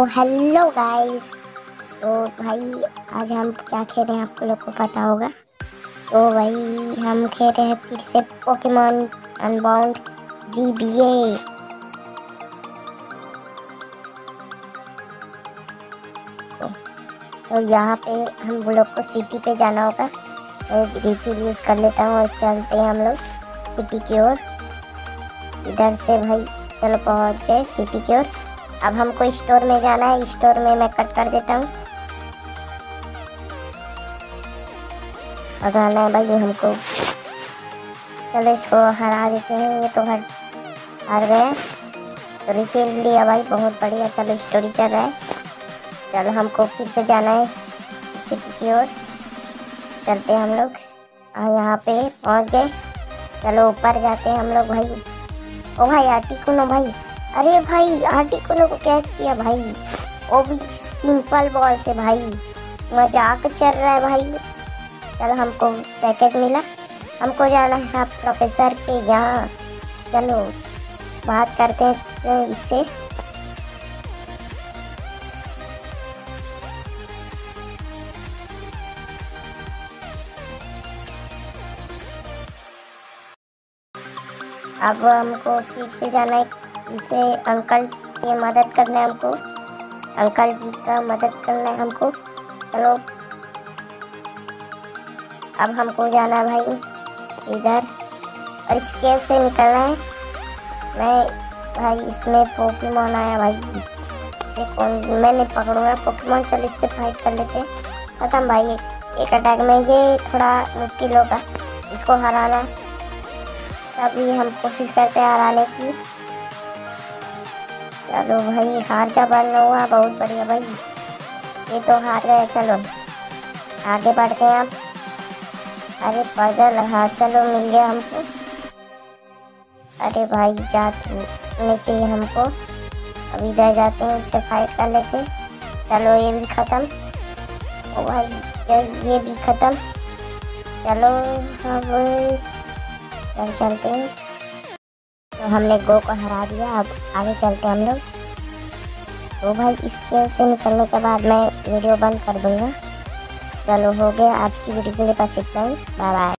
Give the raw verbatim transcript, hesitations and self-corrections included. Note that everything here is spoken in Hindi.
Hello guys. तो भाई आज हम क्या खेल रहे हैं आप लोग को पता होगा। तो भाई हम खेल रहे हैं फिर से Pokemon Unbound G B A. तो, तो यहाँ पे हम लोग को सिटी पे जाना होगा। तो रिफिल यूज़ कर लेता हूँ और चलते हैं हम लोग सिटी की ओर। इधर से भाई चलो पहुँच गए सिटी की ओर। अब हमको स्टोर में जाना है। स्टोर में मैं कट कर देता हूँ। भगाना है भाई हमको। चलो इसको हरा देते हैं। ये तो हर हार गया। तो रिफिल लिया भाई, बहुत बढ़िया। चलो स्टोरी चल रहा है। चलो हमको फिर से जाना है सिटी की ओर। चलते हैं हम लोग। यहाँ पे पहुँच गए। चलो ऊपर जाते हैं हम लोग भाई। ओ भाई आर्टिकुनो भाई, अरे भाई आर्टिकुनो को कैच किया भाई, वो भी सिंपल बॉल से भाई। मजाक चल रहा है भाई। चलो हमको पैकेज मिला। हमको जाना है प्रोफेसर के यहाँ। चलो बात करते हैं इससे। अब हमको फिर से जाना है इसे अंकल की मदद करना है हमको। अंकल जी का मदद करना है हमको। चलो अब हमको जाना है भाई इधर और इस केव से निकलना है। मैं भाई इसमें पोकेमॉन आया भाई, देखो मैं नहीं पकड़ूंगा पोकेमॉन। चलो इससे फाइट कर लेते हैं। खत्म भाई एक, एक अटैक में। ये थोड़ा मुश्किल होगा इसको हराना, तभी हम कोशिश करते हैं हराने की। चलो भाई हार जा बन हुआ, बहुत बढ़िया भाई। ये तो हार गए। चलो आगे बढ़ते हैं आप। अरे पजल, हाँ चलो मिल गया हमको। अरे भाई जा नहीं चाहिए हमको। अब इधर जाते हैं, इससे फाइट कर लेते हैं। चलो ये भी ख़त्म। ओ भाई ये भी ख़त्म। चलो अब चल चलते हैं। तो हमने गो को हरा दिया। अब आगे चलते हैं हम लोग। तो भाई इस केव से निकलने के बाद मैं वीडियो बंद कर दूंगा। चलो हो गया आज की वीडियो के लिए बस इतना ही। Bye bye.